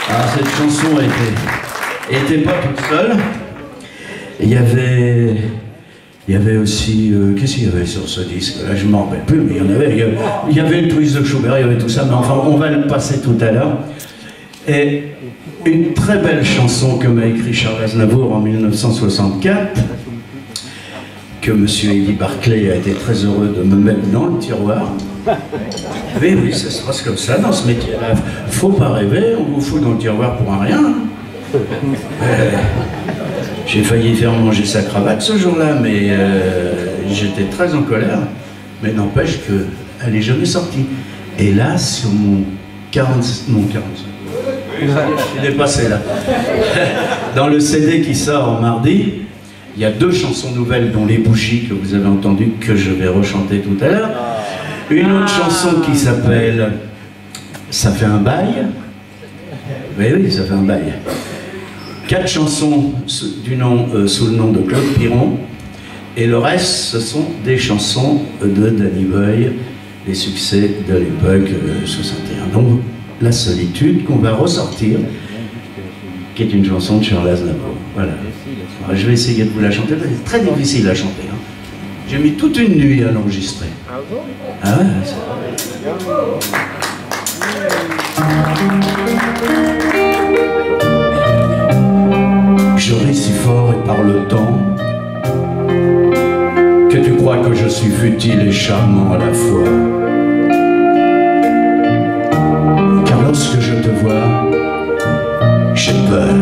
Alors cette chanson était pas toute seule. Il y avait aussi, qu'est-ce qu'il y avait sur ce disque? Là, je ne m'en rappelle plus, mais il y avait le twist de Schubert, il y avait tout ça, mais enfin, on va le passer tout à l'heure. Et une très belle chanson que m'a écrit Charles Aznavour en 1964, que M. Eddie Barclay a été très heureux de me mettre dans le tiroir. Oui, ça se passe comme ça dans ce métier-là. Faut pas rêver, on vous fout dans le tiroir pour un rien. J'ai failli faire manger sa cravate ce jour-là, mais j'étais très en colère. Mais n'empêche qu'elle n'est jamais sortie. Et là, sur mon 45... Je suis dépassé là. Dans le CD qui sort en mardi, il y a 2 chansons nouvelles, dont Les Bougies, que vous avez entendues, que je vais rechanter tout à l'heure. Une autre chanson qui s'appelle Ça fait un bail. Oui, ça fait un bail. 4 chansons sous le nom de Claude Piron. Et le reste, ce sont des chansons de Danny Boy, les succès de l'époque 61. Donc, La Solitude, qu'on va ressortir, qui est une chanson de Charles Aznavour. Voilà. Alors, je vais essayer de vous la chanter, c'est très difficile à chanter. Hein. J'ai mis toute une nuit à l'enregistrer. Ah bon? Ah ouais, je ris si fort et par le temps que tu crois que je suis futile et charmant à la fois. Car lorsque je te vois, j'ai peur.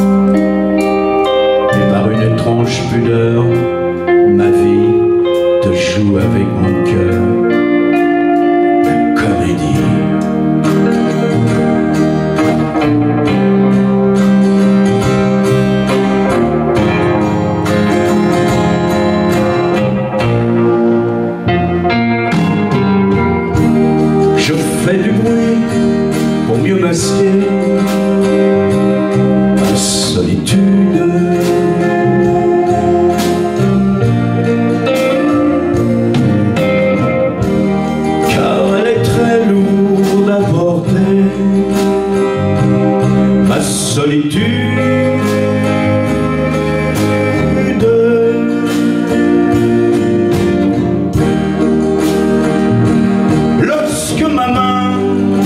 Et par une étrange pudeur, ma vie te joue avec mon cœur. La comédie. Je fais du bruit pour mieux masquer ma solitude. Car elle est très lourde à porter, ma solitude. Lorsque ma main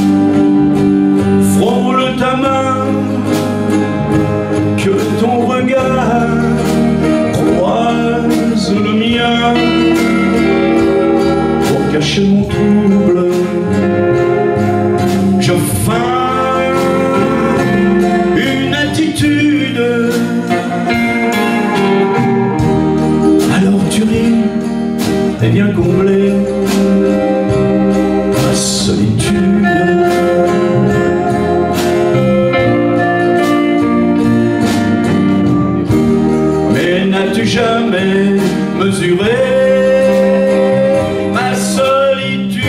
frôle ta main, que ton regard croise le mien, pour cacher mon trouble, je feins une attitude. Alors tu ris et viens combler ma solitude. Mais n'as-tu jamais mesuré ma solitude?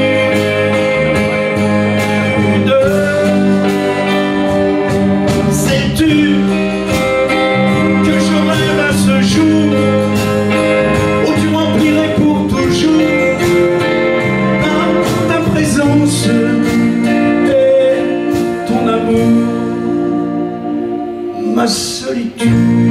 Sais-tu que je rêve à ce jour où tu remplirais pour toujours par ta présence et ton amour ma solitude?